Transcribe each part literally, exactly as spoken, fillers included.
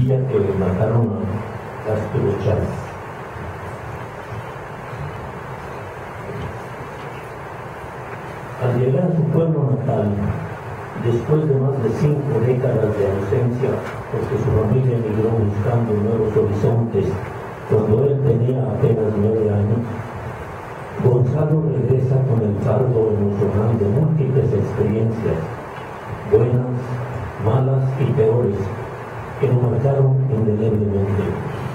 día que mataron a Arturo Chávez. Al llegar a su pueblo natal, después de más de cinco décadas de ausencia, porque su familia emigró buscando nuevos horizontes cuando él tenía apenas nueve años, Gonzalo regresa con el fardo emocional de múltiples experiencias, buenas, malas y peores, que lo marcaron indeleblemente.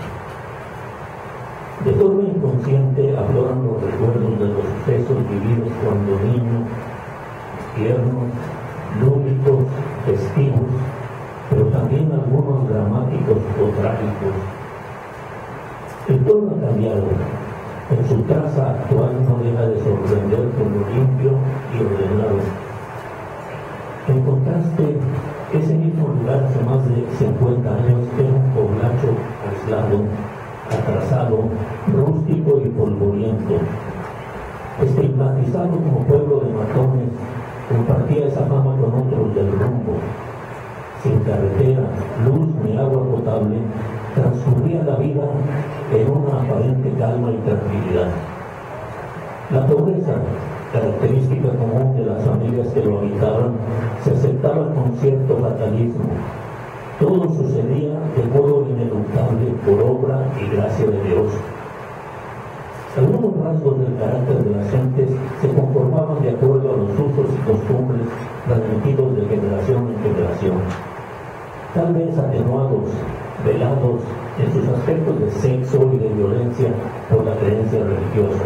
De forma inconsciente afloran los recuerdos de los sucesos vividos cuando niño, tiernos, lúdicos, festivos, pero también algunos dramáticos o trágicos. El pueblo ha cambiado. En su traza actual no deja de sorprender por lo limpio y ordenado. En contraste, ese mismo lugar hace más de cincuenta años era un poblacho aislado, atrasado, rústico y polvoriento. Estigmatizado como pueblo de matones, compartía esa fama con otros del rumbo. Sin carretera, luz ni agua potable, transcurría la vida en una aparente calma y tranquilidad. La pobreza, característica común de las familias que lo habitaban, se aceptaba con cierto fatalismo. Todo sucedía de modo ineluctable por obra y gracia de Dios. Algunos rasgos del carácter de las gentes se conformaban de acuerdo a los usos y costumbres transmitidos de generación en generación, tal vez atenuados, velados en sus aspectos de sexo y de violencia por la creencia religiosa.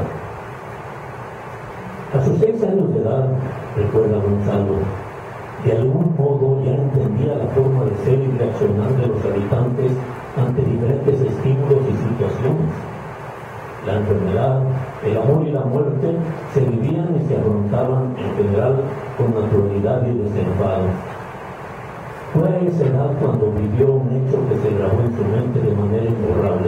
A sus seis años de edad, recuerda Gonzalo, de algún modo ya entendía la forma de ser y reaccionar de los habitantes ante diferentes estímulos y situaciones. La enfermedad, el amor y la muerte se vivían y se afrontaban en general con naturalidad y desenfado. Fue a esa edad cuando vivió un hecho que se grabó en su mente de manera imborrable.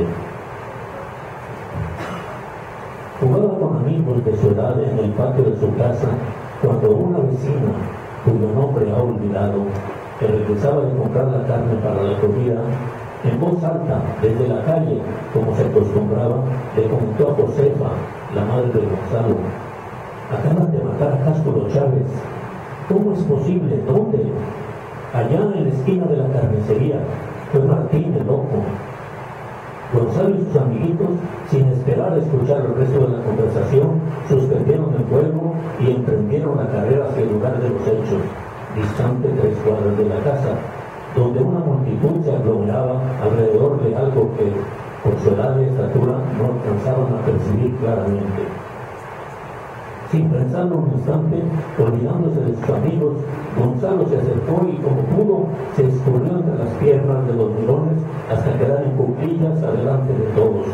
Jugaba con amigos de su edad en el patio de su casa cuando una vecina, cuyo nombre ha olvidado, que regresaba de comprar la carne para la comida, en voz alta, desde la calle, como se acostumbraba, le comentó a Josefa, la madre de Gonzalo: acaban de matar a Castro Chávez. ¿Cómo es posible? ¿Dónde? Allá en la esquina de la carnicería. Fue Martín el loco. Gonzalo y sus amiguitos, sin esperar a escuchar el resto de la conversación, suspendieron el fuego y emprendieron la carrera hacia el lugar de los hechos, distante tres cuadras de la casa, donde una multitud se aglomeraba alrededor de algo que, por su edad y estatura, no alcanzaban a percibir claramente. Sin pensarlo un instante, olvidándose de sus amigos, Gonzalo se acercó y, como pudo, se escurrió entre las piernas de los mirones hasta quedar en cuclillas adelante de todos.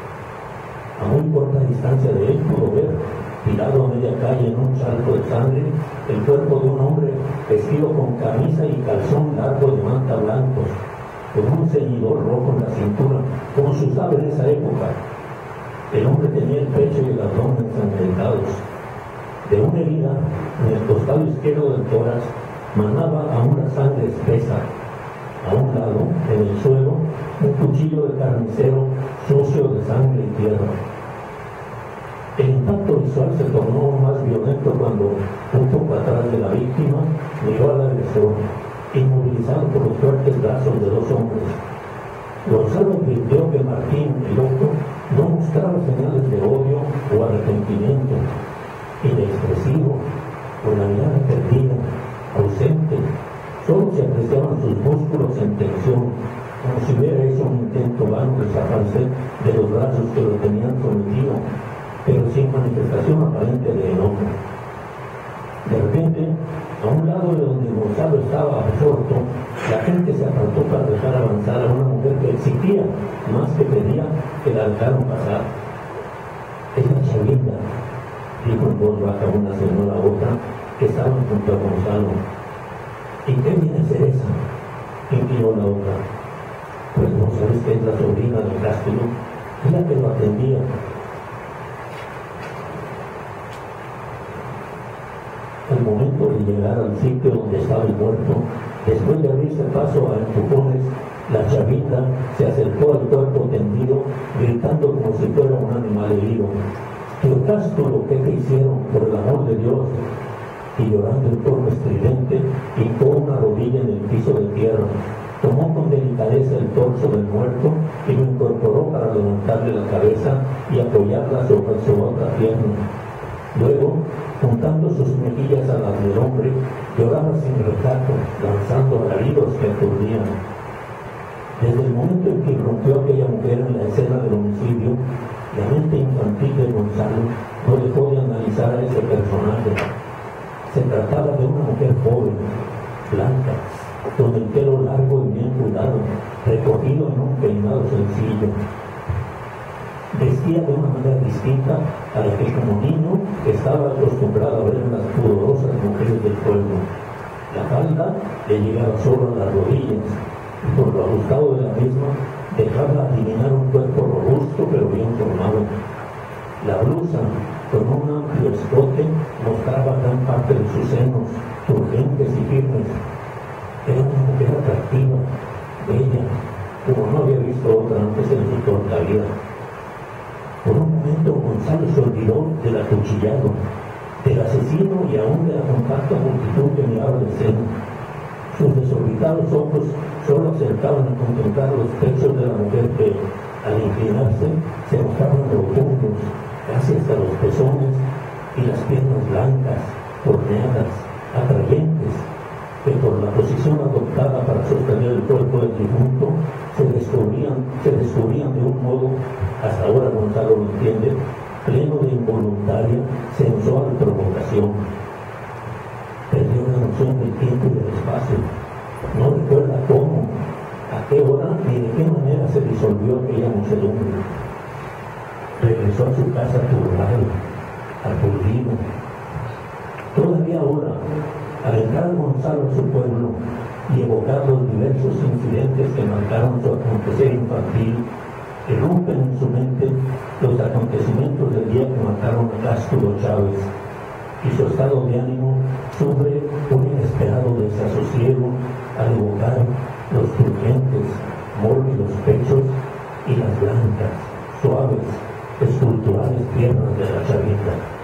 A muy corta distancia de él pudo ver, tirado a media calle en un charco de sangre, el cuerpo de un hombre vestido con camisa y calzón largo de manta blancos, con un ceñidor rojo en la cintura, como se usaba en esa época. El hombre tenía el pecho y el abdomen ensangrentados. De una herida en el costado izquierdo del tórax manaba a una sangre espesa. A un lado, en el suelo, un cuchillo de carnicero sucio de sangre y tierra. El impacto visual se tornó más violento cuando, un poco atrás de la víctima, miró al agresor, inmovilizado por los fuertes brazos de dos hombres. Gonzalo advirtió que Martín, el loco, no mostraba señales de odio o arrepentimiento. Inexpresivo, con la mirada perdida, ausente, solo se apreciaban sus músculos en tensión, como si hubiera hecho un intento vano de zafarse de los brazos que lo tenían sometido, pero sin manifestación aparente de enojo. De repente, a un lado de donde Gonzalo estaba absorto, la gente se apartó para dejar avanzar a una mujer que exigía, más que pedía, que la dejaran pasar. Es la Chavinda, dijo en voz baja una señora a otra que estaban junto a Gonzalo. ¿Y qué viene a ser esa?, inquirió la otra. Pues no sabes que es la sobrina del Castro, es la que lo atendía. Al momento de llegar al sitio donde estaba el muerto, después de abrirse paso a empujones, La chavita se acercó al cuerpo tendido, gritando como si fuera un animal herido: Teocástulo, ¿qué te hicieron, por el amor de Dios? Y llorando en forma estridente, hincó una rodilla en el piso de tierra, tomó con delicadeza el torso del muerto y lo incorporó para levantarle la cabeza y apoyarla sobre su otra pierna. Luego, juntando sus mejillas a las del hombre, lloraba sin recato, lanzando alaridos que aturdían. Desde el momento en que irrumpió aquella mujer en la escena del homicidio, la mente infantil de Gonzalo no dejó de analizar a ese personaje. Se trataba de una mujer joven, blanca, con el pelo largo y bien cuidado, recogido en un peinado sencillo. Vestía de una manera distinta a la que como niño estaba acostumbrado a ver en las pudorosas mujeres del pueblo. La falda le llegaba solo a las rodillas, y por lo ajustado de la misma dejaba adivinar un cuerpo robusto pero bien formado. La blusa, con un amplio escote, mostraba gran parte de sus senos, turgentes y firmes. Era una mujer atractiva, bella, como no había visto otra antes en su corta vida. Por un momento Gonzalo se olvidó del acuchillado, del asesino y aún de la compacta multitud que miraba de escena. Sus desorbitados ojos solo acercaban a contemplar los pechos de la mujer que, al inclinarse, se mostraban profundos, casi hasta los pezones, y las piernas blancas, torneadas, atrayentes, que por la posición adoptada para sostener el cuerpo del difunto se descubrían, se descubrían de un modo, hasta ahora Gonzalo lo entiende, pleno de involuntaria, sensual provocación. Perdió la noción del tiempo y del espacio. No recuerda cómo, a qué hora ni de qué manera se disolvió aquella muchedumbre. Regresó a su casa turbado, aturdido. Todavía ahora, al entrar Gonzalo a su pueblo y evocar los diversos incidentes que marcaron su acontecer infantil, irrumpen en su mente los acontecimientos del día que mataron a Cástulo Chávez, y su estado de ánimo sufre un inesperado desasosiego al evocar los turgentes, mórbidos pechos y las blancas, suaves, esculturales piernas de la chavita.